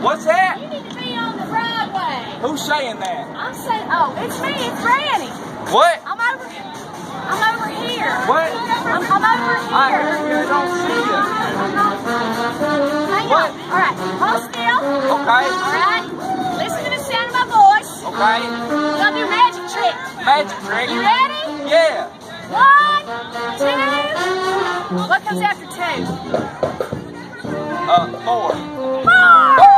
What's that? You need to be on the driveway. Who's saying that? I'm saying, oh, it's me, it's Granny. What? I'm over here. What? I'm over here. I hear you, I don't see you. Hang What? on. All right, hold still. Okay. All right, listen to the sound of my voice. Okay. We're gonna do magic trick. Magic trick. You ready? Yeah. 1, 2. What comes after 2? 4. 4.